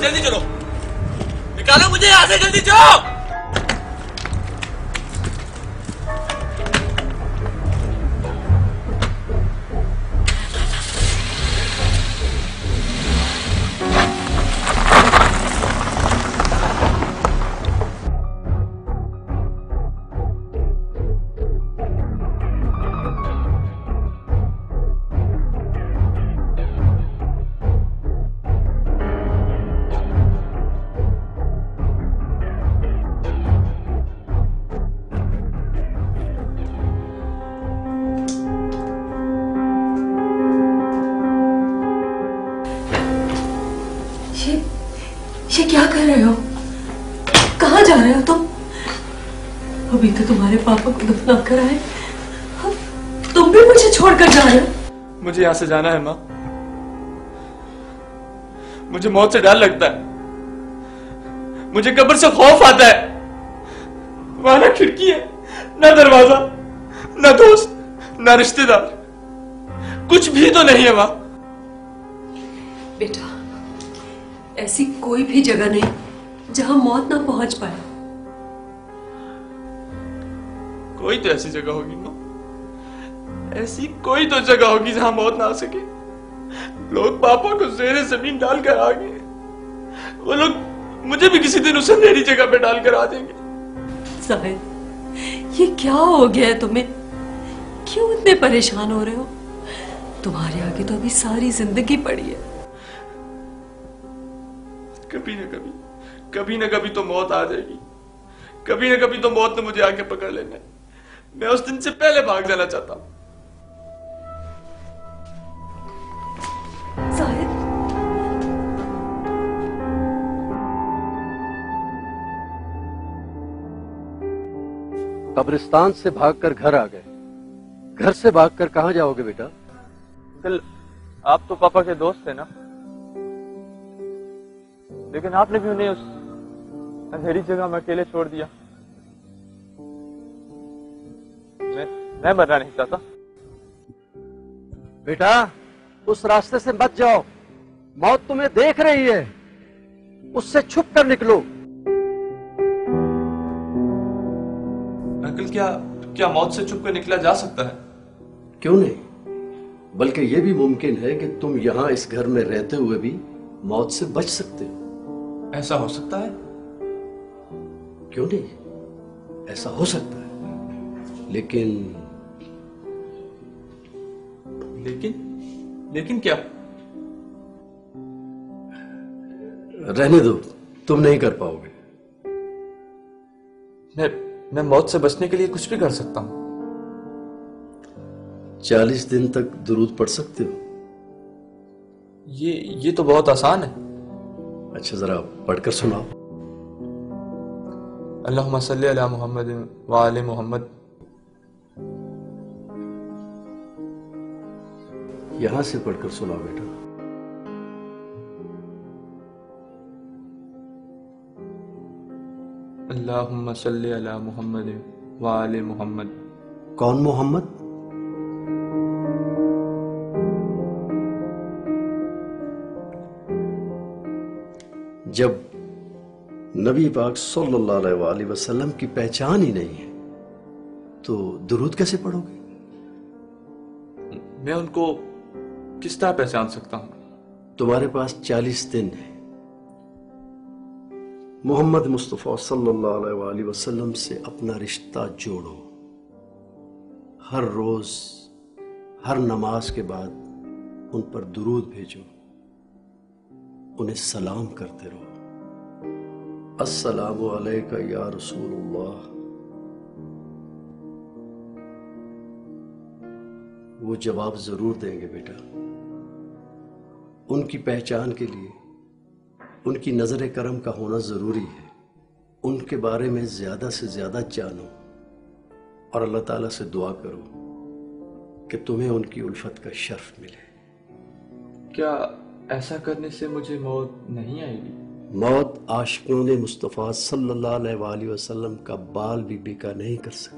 जल्दी चलो, निकालो मुझे यहाँ से, जल्दी चलो। ये क्या कर रहे हो? कहाँ जा रहे हो तुम? अभी तो तुम्हारे पापा को दफना कर आए, तुम भी मुझे छोड़कर जा रहे हो? मुझे यहाँ से जाना है माँ। मुझे मौत से डर लगता है, मुझे कब्र से खौफ आता है। वहां ना खिड़की है, ना दरवाजा, ना दोस्त, ना रिश्तेदार, कुछ भी तो नहीं है माँ। बेटा, ऐसी कोई भी जगह नहीं जहां मौत ना पहुंच पाए। कोई तो ऐसी जगह होगी माँ, ऐसी कोई तो जगह होगी जहां मौत ना आ सके। लोग पापा को ज़ेरे ज़मीन डालकर आ गए, वो लोग मुझे भी किसी दिन उस अंधेरी जगह पे डालकर आ देंगे। साहिद, ये क्या हो गया है तुम्हें? क्यों इतने परेशान हो रहे हो? तुम्हारे आगे तो अभी सारी जिंदगी पड़ी है। कभी न कभी तो मौत आ जाएगी, कभी न कभी तो मौत ने मुझे आके पकड़ लेना है। मैं उस दिन से पहले भाग जाना चाहता हूं। साहिद, कब्रिस्तान से भागकर घर आ गए। घर से भागकर कहां जाओगे बेटा? कल आप तो पापा के दोस्त थे ना, लेकिन आपने भी उन्हें उस अंधेरी जगह में अकेले छोड़ दिया। मैं मरना नहीं चाहता। बेटा, उस रास्ते से मत जाओ, मौत तुम्हें देख रही है, उससे छुप कर निकलो। अंकल, क्या मौत से छुप कर निकला जा सकता है? क्यों नहीं, बल्कि यह भी मुमकिन है कि तुम यहां इस घर में रहते हुए भी मौत से बच सकते हो। ऐसा हो सकता है? क्यों नहीं, ऐसा हो सकता है, लेकिन क्या? रहने दो, तुम नहीं कर पाओगे। मैं मौत से बचने के लिए कुछ भी कर सकता हूं। 40 दिन तक दुरूद पढ़ सकते हो। ये तो बहुत आसान है। अच्छा, जरा पढ़कर सुनाओ। अल्लाहुम्मा सल्ली अला मुहम्मद व आले मुहम्मद। यहां से पढ़कर सुनाओ बेटा। अल्लाहुम्मा सल्ली अला मुहम्मद व आले मुहम्मद। कौन मोहम्मद? जब नबी पाक सल्लल्लाहु अलैहि वसल्लम की पहचान ही नहीं है तो दुरूद कैसे पढ़ोगे? मैं उनको किस तरह पहचान सकता हूं? तुम्हारे पास 40 दिन है। मोहम्मद मुस्तफा सल्लल्लाहु अलैहि वसल्लम से अपना रिश्ता जोड़ो। हर रोज हर नमाज के बाद उन पर दुरूद भेजो, उन्हें सलाम करते रहो। अस्सलामु अलैका या रसूलुल्लाह। वो जवाब जरूर देंगे बेटा। उनकी पहचान के लिए उनकी नजर करम का होना जरूरी है। उनके बारे में ज्यादा से ज्यादा जानो और अल्लाह ताला से दुआ करो कि तुम्हें उनकी उल्फत का शर्फ मिले। क्या ऐसा करने से मुझे मौत नहीं आएगी? मौत आशिकों ने मुस्तफ़ा सल्लल्लाहु अलैहि वसल्लम का बाल भी बेका नहीं कर सकती।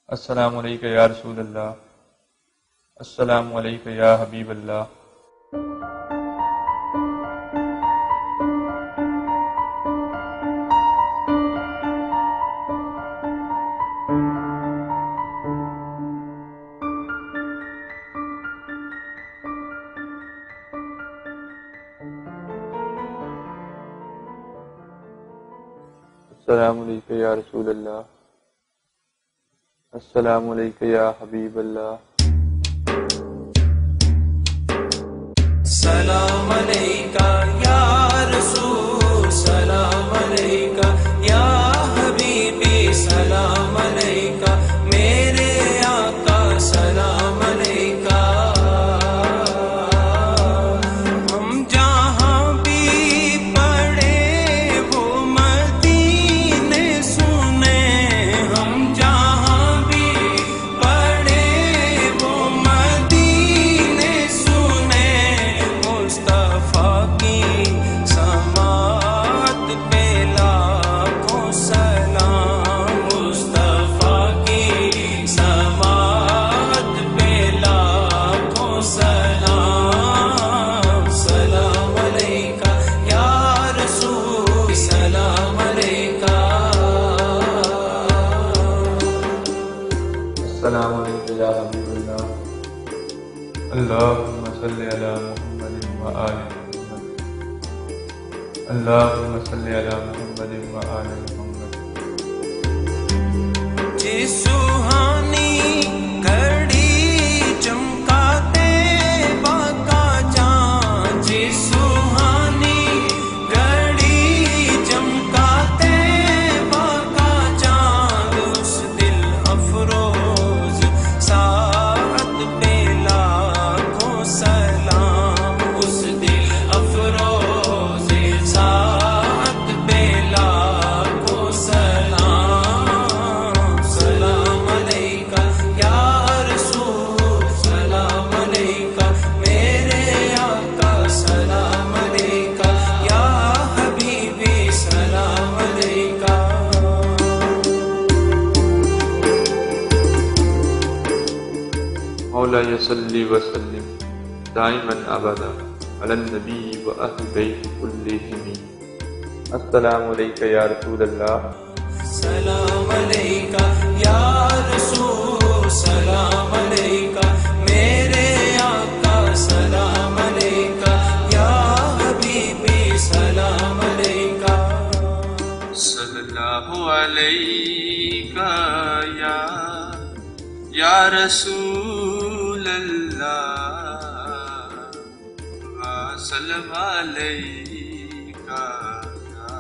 السلام علیکم یا رسول اللہ، السلام علیکم یا حبیب اللہ۔ السلام علیکم یا رسول اللہ، السلام علیکم یا حبیب اللہ۔ سلام علیکہ یا رسول، سلام علیکہ یا حبیبی، سلام علیکہ میرے آقا، سلام علیکہ۔ ہم جہاں بھی پڑھے وہ مدینے سنے، ہم جہاں بھی پڑھے وہ مدینے سنے، مصطفیٰ کی سماعت پہ لاکھوں سلام، مصطفیٰ کی سماعت پہ لاکھوں سلام۔ سلام علیکہ یا رسول، سلام علیکہ۔ السلام علیکم یا حبیب اللہ، اللہم صلی علی محمد وآل محمد، اللہم صلی علی محمد وآل محمد۔ جس سہانی گھڑی چمکاتے باقا جان، جس سہانی گھڑی چمکاتے باقا جان، اس دل افروز ساعت پہ لاکھوں سلام، اس دل افروز ساعت پہ لاکھوں سلام۔ سلام علیکہ یا رسول، سلام علیکہ میرے آقا، سلام علیکہ یا حبیبی، سلام علیکہ۔ مولاي صل وسلم دائما ابدا على النبي واهل بيت كلهم۔ السلام علیکم یا رسول اللہ، سلام علیکہ یا رسول، سلام علیکہ میرے آقا، سلام علیکہ یا حبیبی، سلام علیکہ۔ صلی اللہ علیکہ یا رسول اللہ، وسلم علیکہ یا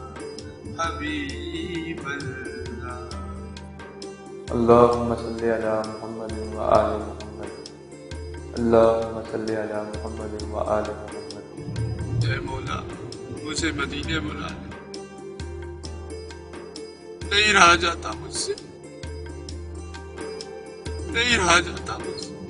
حبیب اللہ۔ اللہم صلی علی محمد وآل محمد، اللہم صلی علی محمد وآل محمد۔ اے مولا مجھے مدینے بلا لے، نہیں رہا جاتا مجھ سے، نہیں رہا جاتا مجھ سے۔